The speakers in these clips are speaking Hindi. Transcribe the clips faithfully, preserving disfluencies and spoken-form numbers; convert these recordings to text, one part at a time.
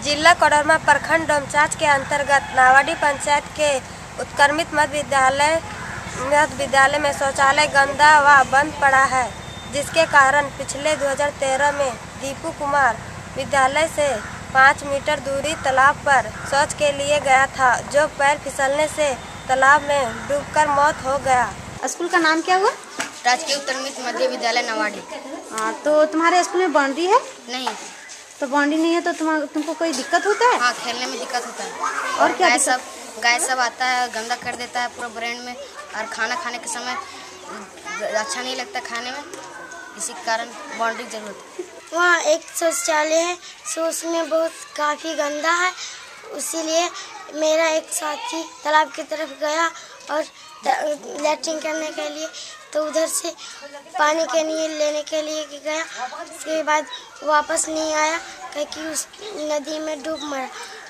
जिला कोडरमा प्रखंड डोमचांच के अंतर्गत नावाडी पंचायत के उत्क्रमित मध्य विद्यालय मध्य विद्यालय में शौचालय गंदा व बंद पड़ा है, जिसके कारण पिछले दो हज़ार तेरह में दीपू कुमार विद्यालय से पाँच मीटर दूरी तालाब पर शौच के लिए गया था, जो पैर फिसलने से तालाब में डूबकर मौत हो गया। स्कूल का नाम क्या हुआ? राजकीय उत्क्रमित मध्य विद्यालय नवाडी। हाँ, तो तुम्हारे स्कूल में बाउंड्री है? नहीं। तो बाउंड्री नहीं है तो तुम तुमको कोई दिक्कत होता है? हाँ, खेलने में दिक्कत होता है। और क्या गाय दिक्कत? सब गाय सब आता है, गंदा कर देता है पूरा ब्रेन में, और खाना खाने के समय अच्छा नहीं लगता खाने में, इसी कारण बाउंड्री की जरूरत है। वहाँ एक शौचालय है, सो उसमें बहुत काफ़ी गंदा है, इसीलिए मेरा एक साथी तालाब की तरफ गया और लैट्रिन करने के लिए, तो उधर से पानी के लिए लेने के लिए गया। उसके बाद वापस नहीं आया क्योंकि उस नदी में डूब मरा।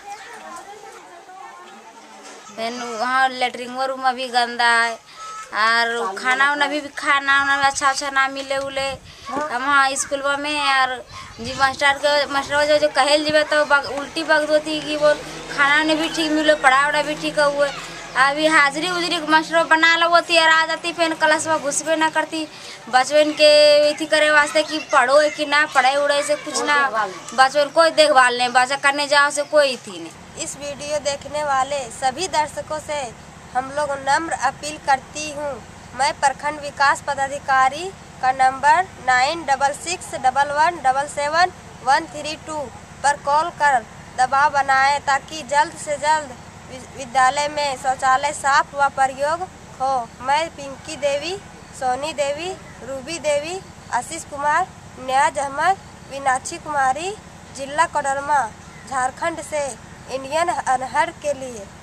वहाँ लेटरिन रूम भी गंदा है और खाना उना भी खाना उना भी अच्छा अच्छा ना मिले उले। हम वहाँ स्कूल में यार जी मास्टर के मास्टर जो जो कहल जीवे तो बग, उल्टी बग होती कि वो खाना ने भी ठीक मिले, पढ़ा उड़ा भी ठीक हुए। अभी हाजिरी उजरी मास्टर बना लो होती और आ जाती, फिर क्लास में घुसबे ना करती बचपन के इथी करे वास्ते कि पढ़ो कि ना पढ़े उड़े से कुछ ना, बचपन कोई देखभाल नहीं, बच्चा करने जाओ से कोई थी नहीं। इस वीडियो देखने वाले सभी दर्शकों से हम लोग नम्र अपील करती हूँ, मैं प्रखंड विकास पदाधिकारी का number nine double six double one double seven one three two पर कॉल कर दबाव बनाएं ताकि जल्द से जल्द विद्यालय में शौचालय साफ व प्रयोग हो। मैं पिंकी देवी, सोनी देवी, रूबी देवी, आशीष कुमार, न्याज अहमद, मीनाक्षी कुमारी, जिला कोडरमा, झारखंड से इंडियन अनहर के लिए।